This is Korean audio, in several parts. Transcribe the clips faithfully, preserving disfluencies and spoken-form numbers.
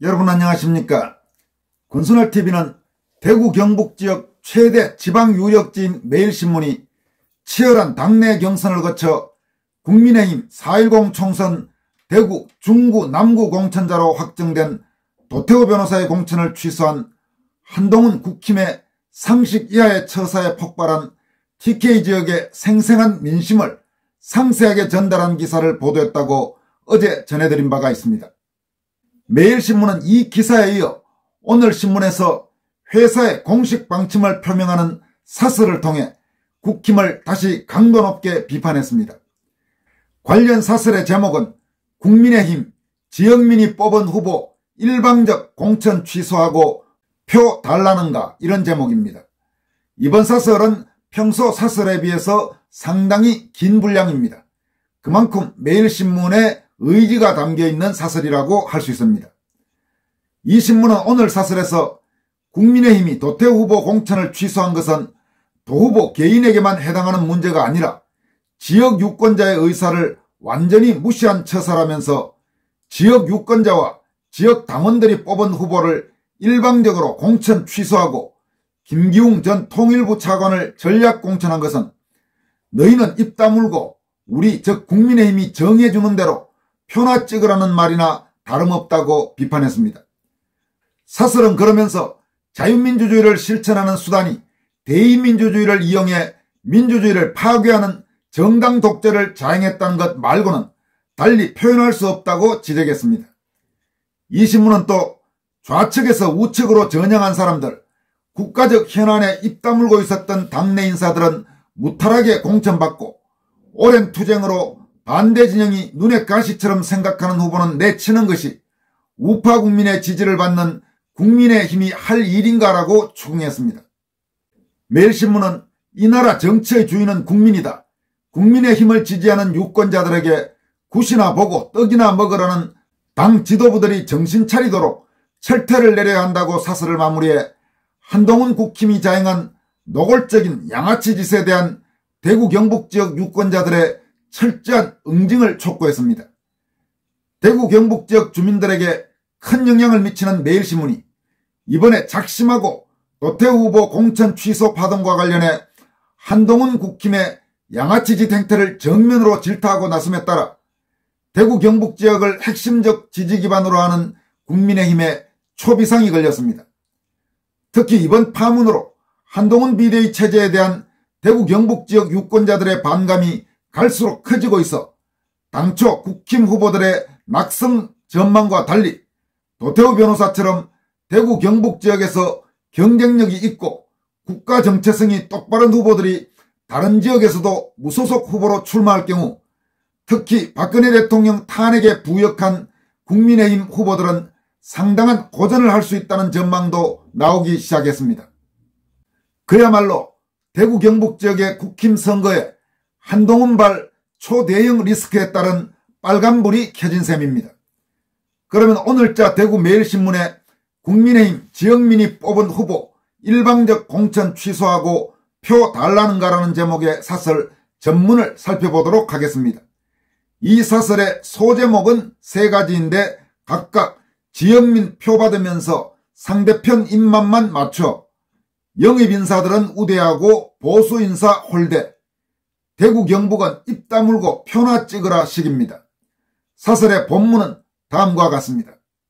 여러분 안녕하십니까. 권순할티비는 대구 경북지역 최대 지방 유력지인 매일신문이 치열한 당내 경선을 거쳐 국민의힘 사 일공 총선 대구 중구 남구 공천자로 확정된 도태우 변호사의 공천을 취소한 한동훈 국힘의 상식 이하의 처사에 폭발한 티케이 지역의 생생한 민심을 상세하게 전달한 기사를 보도했다고 어제 전해드린 바가 있습니다. 매일신문은 이 기사에 이어 오늘 신문에서 회사의 공식 방침을 표명하는 사설을 통해 국힘을 다시 강도 높게 비판했습니다. 관련 사설의 제목은 국민의힘 지역민이 뽑은 후보 일방적 공천 취소하고 표 달라는가, 이런 제목입니다. 이번 사설은 평소 사설에 비해서 상당히 긴 분량입니다. 그만큼 매일신문의 의지가 담겨있는 사설이라고 할 수 있습니다. 이 신문은 오늘 사설에서 국민의힘이 도태우 후보 공천을 취소한 것은 도 후보 개인에게만 해당하는 문제가 아니라 지역 유권자의 의사를 완전히 무시한 처사라면서 지역 유권자와 지역 당원들이 뽑은 후보를 일방적으로 공천 취소하고 김기웅 전 통일부 차관을 전략 공천한 것은 너희는 입 다물고 우리 즉 국민의힘이 정해주는 대로 표나 찍으라는 말이나 다름없다고 비판했습니다. 사설은 그러면서 자유민주주의를 실천하는 수단이 대의민주주의를 이용해 민주주의를 파괴하는 정당 독재를 자행했다는 것 말고는 달리 표현할 수 없다고 지적했습니다. 이 신문은 또 좌측에서 우측으로 전향한 사람들, 국가적 현안에 입 다물고 있었던 당내 인사들은 무탈하게 공천받고 오랜 투쟁으로 반대 진영이 눈의 가시처럼 생각하는 후보는 내치는 것이 우파 국민의 지지를 받는 국민의힘이 할 일인가라고 추궁했습니다. 매일신문은 이 나라 정치의 주인은 국민이다. 국민의힘을 지지하는 유권자들에게 굿이나 보고 떡이나 먹으라는 당 지도부들이 정신 차리도록 철퇴를 내려야 한다고 사설을 마무리해 한동훈 국힘이 자행한 노골적인 양아치 짓에 대한 대구 경북 지역 유권자들의 철저한 응징을 촉구했습니다. 대구 경북 지역 주민들에게 큰 영향을 미치는 매일신문이 이번에 작심하고 도태우 후보 공천 취소 파동과 관련해 한동훈 국힘의 양아치 짓 행태를 정면으로 질타하고 나섬에 따라 대구 경북 지역을 핵심적 지지 기반으로 하는 국민의힘에 초비상이 걸렸습니다. 특히 이번 파문으로 한동훈 비대위 체제에 대한 대구 경북 지역 유권자들의 반감이 갈수록 커지고 있어 당초 국힘 후보들의 낙성 전망과 달리 도태우 변호사처럼 대구 경북 지역에서 경쟁력이 있고 국가 정체성이 똑바른 후보들이 다른 지역에서도 무소속 후보로 출마할 경우 특히 박근혜 대통령 탄핵에 부역한 국민의힘 후보들은 상당한 고전을 할 수 있다는 전망도 나오기 시작했습니다. 그야말로 대구 경북 지역의 국힘 선거에 한동훈발 초대형 리스크에 따른 빨간불이 켜진 셈입니다. 그러면 오늘자 대구 매일신문에 국민의힘 지역민이 뽑은 후보 일방적 공천 취소하고 표 달라는가라는 제목의 사설 전문을 살펴보도록 하겠습니다. 이 사설의 소제목은 세 가지인데 각각 지역민 표 받으면서 상대편 입맛만 맞춰 영입인사들은 우대하고 보수인사 홀대, 대구 경북은 입 다물고 표나 찍으라 식입니다. 사설의 본문은 다음과 같습니다.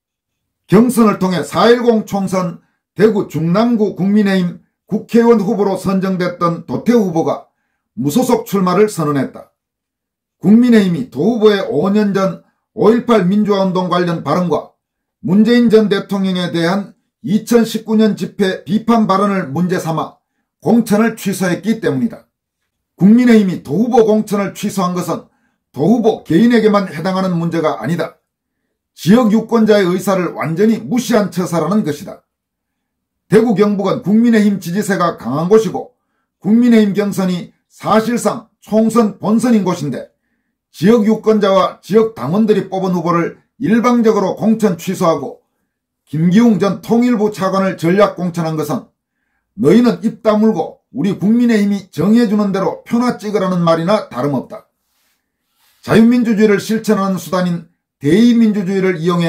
경선을 통해 사 일공 총선 대구 중남구 국민의힘 국회의원 후보로 선정됐던 도태우 후보가 무소속 출마를 선언했다. 국민의힘이 도 후보의 오 년 전 오일팔 민주화운동 관련 발언과 문재인 전 대통령에 대한 이천십구 년 집회 비판 발언을 문제 삼아 공천을 취소했기 때문이다. 국민의힘이 도 후보 공천을 취소한 것은 도 후보 개인에게만 해당하는 문제가 아니다. 지역 유권자의 의사를 완전히 무시한 처사라는 것이다. 대구 경북은 국민의힘 지지세가 강한 곳이고 국민의힘 경선이 사실상 총선 본선인 곳인데 지역 유권자와 지역 당원들이 뽑은 후보를 일방적으로 공천 취소하고 김기웅 전 통일부 차관을 전략 공천한 것은 너희는 입 다물고 우리 국민의힘이 정해주는 대로 표나 찍으라는 말이나 다름없다. 자유민주주의를 실천하는 수단인 대의민주주의를 이용해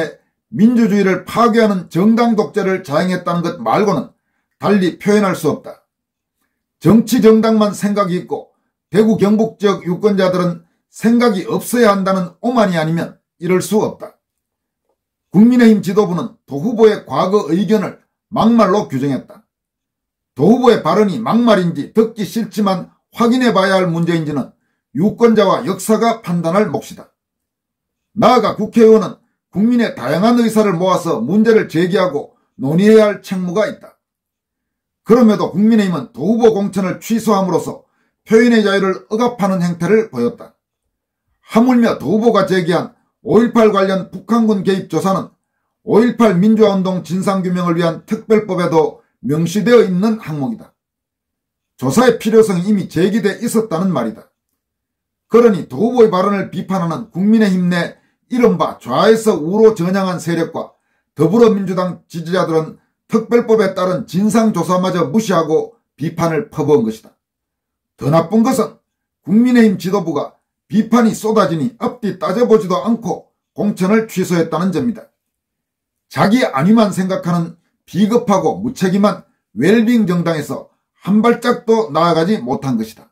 민주주의를 파괴하는 정당 독재를 자행했다는 것 말고는 달리 표현할 수 없다. 정치 정당만 생각이 있고 대구 경북 지역 유권자들은 생각이 없어야 한다는 오만이 아니면 이럴 수 없다. 국민의힘 지도부는 도 후보의 과거 의견을 막말로 규정했다. 도 후보의 발언이 막말인지 듣기 싫지만 확인해봐야 할 문제인지는 유권자와 역사가 판단할 몫이다. 나아가 국회의원은 국민의 다양한 의사를 모아서 문제를 제기하고 논의해야 할 책무가 있다. 그럼에도 국민의힘은 도 후보 공천을 취소함으로써 표현의 자유를 억압하는 행태를 보였다. 하물며 도 후보가 제기한 오일팔 관련 북한군 개입 조사는 오일팔 민주화운동 진상규명을 위한 특별법에도 명시되어 있는 항목이다. 조사의 필요성이 이미 제기돼 있었다는 말이다. 그러니 도 후보의 발언을 비판하는 국민의힘 내 이른바 좌에서 우로 전향한 세력과 더불어민주당 지지자들은 특별법에 따른 진상조사마저 무시하고 비판을 퍼부은 것이다. 더 나쁜 것은 국민의힘 지도부가 비판이 쏟아지니 앞뒤 따져보지도 않고 공천을 취소했다는 점이다. 자기 안위만 생각하는 비겁하고 무책임한 웰빙 정당에서 한 발짝도 나아가지 못한 것이다.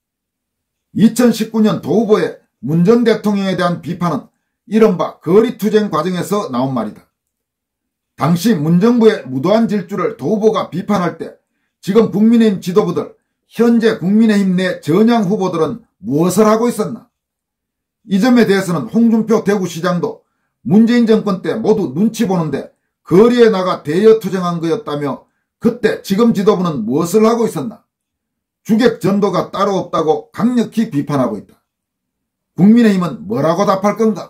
이천십구 년 도 후보의 문 전 대통령에 대한 비판은 이른바 거리투쟁 과정에서 나온 말이다. 당시 문정부의 무도한 질주를 도 후보가 비판할 때 지금 국민의힘 지도부들, 현재 국민의힘 내 전향 후보들은 무엇을 하고 있었나? 이 점에 대해서는 홍준표 대구시장도 문재인 정권 때 모두 눈치 보는데 거리에 나가 대여 투쟁한 거였다며 그때 지금 지도부는 무엇을 하고 있었나? 주객 전도가 따로 없다고 강력히 비판하고 있다. 국민의힘은 뭐라고 답할 건가?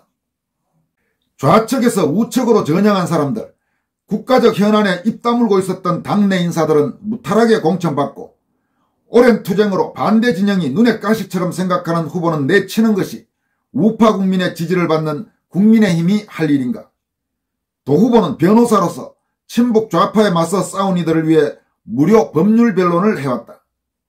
좌측에서 우측으로 전향한 사람들, 국가적 현안에 입 다물고 있었던 당내 인사들은 무탈하게 공천받고 오랜 투쟁으로 반대 진영이 눈에 가시처럼 생각하는 후보는 내치는 것이 우파 국민의 지지를 받는 국민의힘이 할 일인가? 도 후보는 변호사로서 친북 좌파에 맞서 싸운 이들을 위해 무료 법률 변론을 해왔다.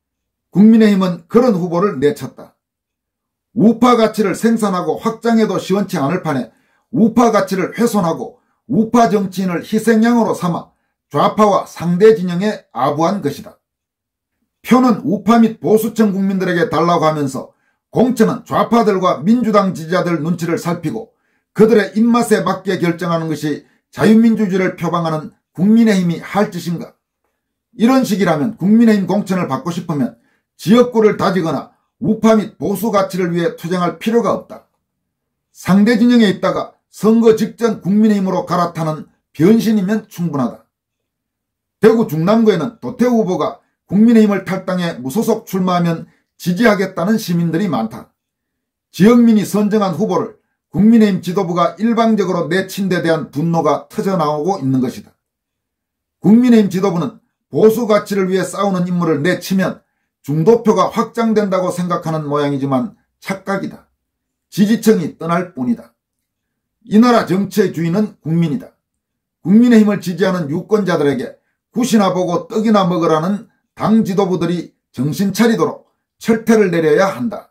국민의힘은 그런 후보를 내쳤다. 우파 가치를 생산하고 확장해도 시원치 않을 판에 우파 가치를 훼손하고 우파 정치인을 희생양으로 삼아 좌파와 상대 진영에 아부한 것이다. 표는 우파 및 보수층 국민들에게 달라고 하면서 공천은 좌파들과 민주당 지지자들 눈치를 살피고 그들의 입맛에 맞게 결정하는 것이 자유민주주의를 표방하는 국민의힘이 할 짓인가? 이런 식이라면 국민의힘 공천을 받고 싶으면 지역구를 다지거나 우파 및 보수 가치를 위해 투쟁할 필요가 없다. 상대 진영에 있다가 선거 직전 국민의힘으로 갈아타는 변신이면 충분하다. 대구 중남구에는 도태우 후보가 국민의힘을 탈당해 무소속 출마하면 지지하겠다는 시민들이 많다. 지역민이 선정한 후보를 국민의힘 지도부가 일방적으로 내친 데 대한 분노가 터져나오고 있는 것이다. 국민의힘 지도부는 보수 가치를 위해 싸우는 인물을 내치면 중도표가 확장된다고 생각하는 모양이지만 착각이다. 지지층이 떠날 뿐이다. 이 나라 정치의 주인은 국민이다. 국민의힘을 지지하는 유권자들에게 굿이나 보고 떡이나 먹으라는 당 지도부들이 정신 차리도록 철퇴를 내려야 한다.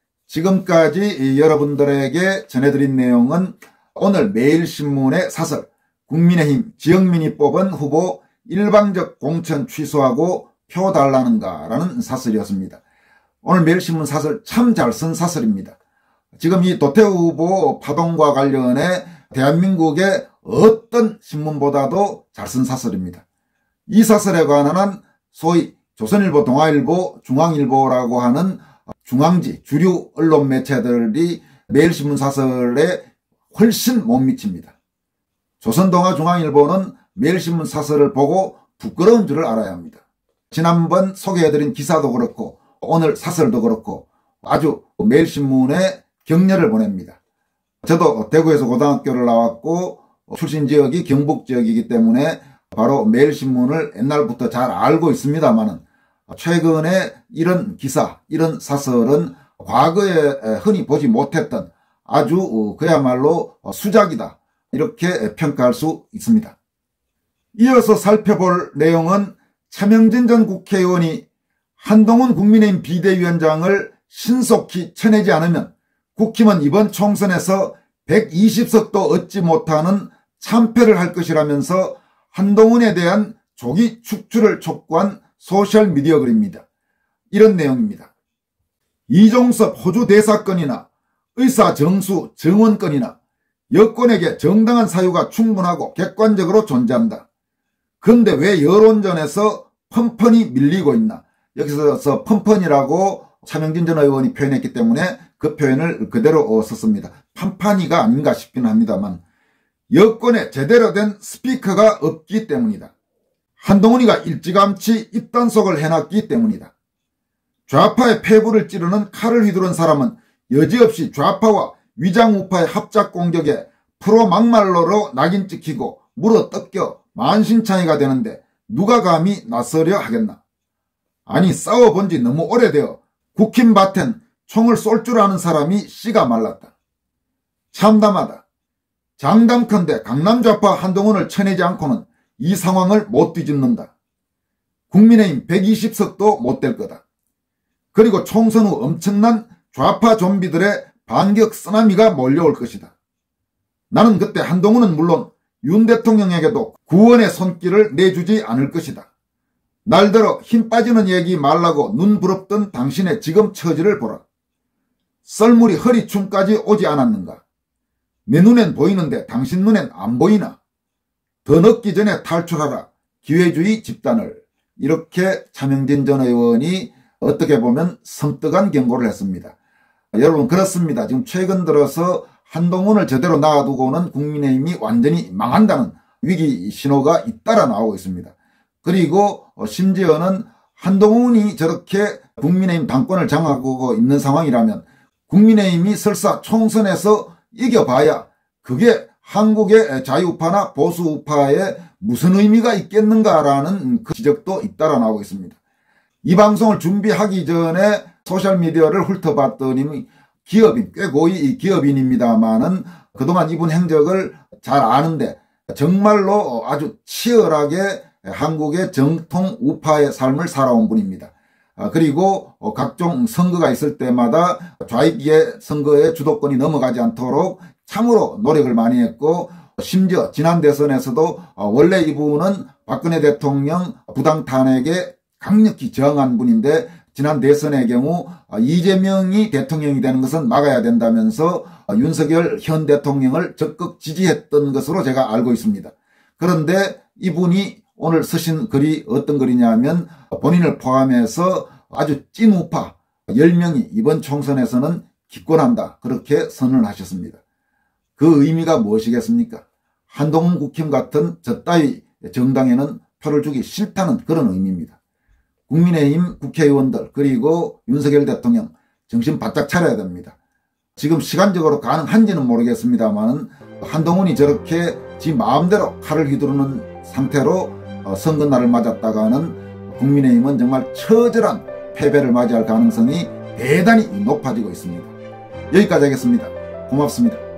지금까지 여러분들에게 전해드린 내용은 오늘 매일신문의 사설 국민의힘 지역민이 뽑은 후보 일방적 공천 취소하고 표 달라는가 라는 사설이었습니다. 오늘 매일신문 사설 참 잘 쓴 사설입니다. 지금 이 도태우 후보 파동과 관련해 대한민국의 어떤 신문보다도 잘 쓴 사설입니다. 이 사설에 관한 소위 조선일보, 동아일보, 중앙일보라고 하는 중앙지 주류 언론 매체들이 매일신문 사설에 훨씬 못 미칩니다. 조선동아 중앙일보는 매일신문 사설을 보고 부끄러운 줄을 알아야 합니다. 지난번 소개해드린 기사도 그렇고 오늘 사설도 그렇고 아주 매일신문에 격려를 보냅니다. 저도 대구에서 고등학교를 나왔고 출신 지역이 경북 지역이기 때문에 바로 매일신문을 옛날부터 잘 알고 있습니다만은 최근에 이런 기사, 이런 사설은 과거에 흔히 보지 못했던 아주 그야말로 수작이다. 이렇게 평가할 수 있습니다. 이어서 살펴볼 내용은 차명진 전 국회의원이 한동훈 국민의힘 비대위원장을 신속히 쳐내지 않으면 국힘은 이번 총선에서 백이십 석도 얻지 못하는 참패를 할 것이라면서 한동훈에 대한 조기 축출을 촉구한 소셜미디어 글입니다. 이런 내용입니다. 이종섭 호주 대사건이나 의사 정수 정원건이나 여권에게 정당한 사유가 충분하고 객관적으로 존재한다. 그런데 왜 여론전에서 펀펀이 밀리고 있나? 여기서 펀펀이라고 차명진 전 의원이 표현했기 때문에 그 표현을 그대로 썼습니다. 판판이가 아닌가 싶기는 합니다만 여권에 제대로 된 스피커가 없기 때문이다. 한동훈이가 일찌감치 입단속을 해놨기 때문이다. 좌파의 폐부를 찌르는 칼을 휘두른 사람은 여지없이 좌파와 위장우파의 합작 공격에 프로 막말로로 낙인 찍히고 물어 뜯겨 만신창이가 되는데 누가 감히 나서려 하겠나. 아니 싸워본 지 너무 오래되어 국힘밭엔 총을 쏠 줄 아는 사람이 씨가 말랐다. 참담하다. 장담컨대 강남좌파 한동훈을 쳐내지 않고는 이 상황을 못 뒤집는다. 국민의힘 백이십 석도 못 될 거다. 그리고 총선 후 엄청난 좌파 좀비들의 반격 쓰나미가 몰려올 것이다. 나는 그때 한동훈은 물론 윤 대통령에게도 구원의 손길을 내주지 않을 것이다. 날들어 힘 빠지는 얘기 말라고 눈 부럽던 당신의 지금 처지를 보라. 썰물이 허리춤까지 오지 않았는가? 내 눈엔 보이는데 당신 눈엔 안 보이나? 더 늦기 전에 탈출하라. 기회주의 집단을. 이렇게 차명진 전 의원이 어떻게 보면 섬뜩한 경고를 했습니다. 여러분 그렇습니다. 지금 최근 들어서 한동훈을 제대로 놔두고는 국민의힘이 완전히 망한다는 위기 신호가 잇따라 나오고 있습니다. 그리고 심지어는 한동훈이 저렇게 국민의힘 당권을 장악하고 있는 상황이라면 국민의힘이 설사 총선에서 이겨봐야 그게 한국의 자유우파나 보수우파에 무슨 의미가 있겠는가라는 그 지적도 잇따라 나오고 있습니다. 이 방송을 준비하기 전에 소셜미디어를 훑어봤더니 기업인, 꽤 고위 기업인입니다만은 그동안 이분 행적을 잘 아는데 정말로 아주 치열하게 한국의 정통 우파의 삶을 살아온 분입니다. 그리고 각종 선거가 있을 때마다 좌익의 선거의 주도권이 넘어가지 않도록 참으로 노력을 많이 했고 심지어 지난 대선에서도 원래 이분은 박근혜 대통령 부당 탄핵에 강력히 저항한 분인데 지난 대선의 경우 이재명이 대통령이 되는 것은 막아야 된다면서 윤석열 현 대통령을 적극 지지했던 것으로 제가 알고 있습니다. 그런데 이분이 오늘 쓰신 글이 어떤 글이냐면 본인을 포함해서 아주 찐 우파 열 명이 이번 총선에서는 기권한다. 그렇게 선언을 하셨습니다. 그 의미가 무엇이겠습니까? 한동훈 국힘 같은 저 따위 정당에는 표를 주기 싫다는 그런 의미입니다. 국민의힘 국회의원들 그리고 윤석열 대통령 정신 바짝 차려야 됩니다. 지금 시간적으로 가능한지는 모르겠습니다만 한동훈이 저렇게 지 마음대로 칼을 휘두르는 상태로 선거날을 맞았다가는 국민의힘은 정말 처절한 패배를 맞이할 가능성이 대단히 높아지고 있습니다. 여기까지 하겠습니다. 고맙습니다.